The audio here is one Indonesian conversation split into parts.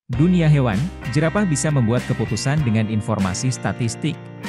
Dunia hewan, jerapah bisa membuat keputusan dengan informasi statistik.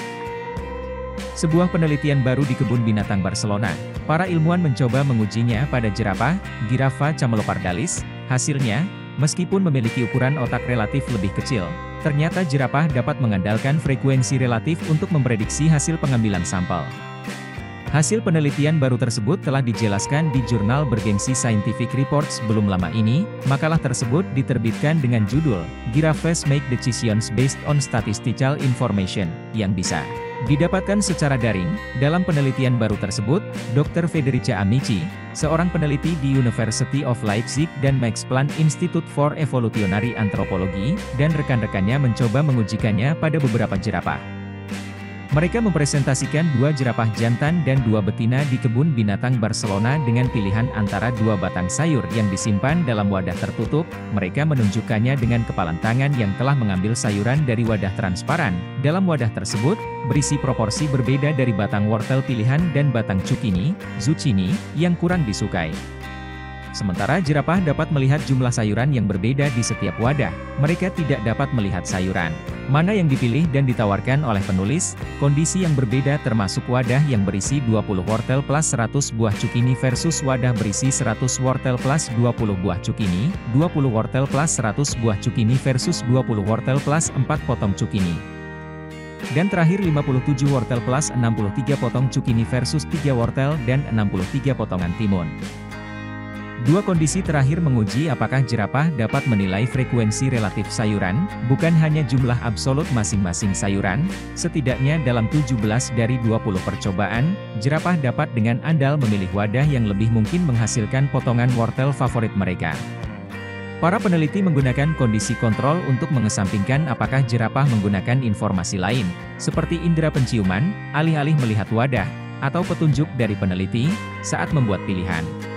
Sebuah penelitian baru di kebun binatang Barcelona, para ilmuwan mencoba mengujinya pada jerapah, Giraffa camelopardalis. Hasilnya, meskipun memiliki ukuran otak relatif lebih kecil, ternyata jerapah dapat mengandalkan frekuensi relatif untuk memprediksi hasil pengambilan sampel. Hasil penelitian baru tersebut telah dijelaskan di jurnal bergengsi Scientific Reports belum lama ini. Makalah tersebut diterbitkan dengan judul, Giraffes Make Decisions Based on Statistical Information, yang bisa didapatkan secara daring. Dalam penelitian baru tersebut, Dr. Federica Amici, seorang peneliti di University of Leipzig dan Max Planck Institute for Evolutionary Anthropology, dan rekan-rekannya mencoba mengujikannya pada beberapa jerapah. Mereka mempresentasikan 2 jerapah jantan dan 2 betina di kebun binatang Barcelona dengan pilihan antara 2 batang sayur yang disimpan dalam wadah tertutup. Mereka menunjukkannya dengan kepalan tangan yang telah mengambil sayuran dari wadah transparan. Dalam wadah tersebut, berisi proporsi berbeda dari batang wortel pilihan dan batang zucchini, yang kurang disukai. Sementara jerapah dapat melihat jumlah sayuran yang berbeda di setiap wadah, mereka tidak dapat melihat sayuran mana yang dipilih dan ditawarkan oleh penulis. Kondisi yang berbeda termasuk wadah yang berisi 20 wortel plus 100 buah zucchini versus wadah berisi 100 wortel plus 20 buah zucchini, 20 wortel plus 100 buah zucchini versus 20 wortel plus 4 potong zucchini. Dan terakhir 57 wortel plus 63 potong zucchini versus 3 wortel dan 63 potongan timun. 2 kondisi terakhir menguji apakah jerapah dapat menilai frekuensi relatif sayuran, bukan hanya jumlah absolut masing-masing sayuran. Setidaknya dalam 17 dari 20 percobaan, jerapah dapat dengan andal memilih wadah yang lebih mungkin menghasilkan potongan wortel favorit mereka. Para peneliti menggunakan kondisi kontrol untuk mengesampingkan apakah jerapah menggunakan informasi lain, seperti indera penciuman, alih-alih melihat wadah, atau petunjuk dari peneliti, saat membuat pilihan.